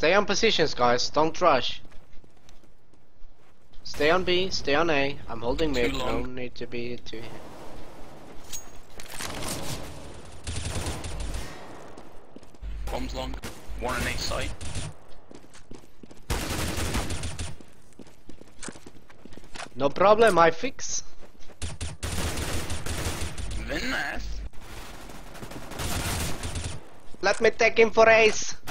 Stay on positions, guys. Don't rush. Stay on B, stay on A. I'm holding mid. No need to be too. Bombs long. One on each side. No problem, I fix. Very nice. Let me take him for ace.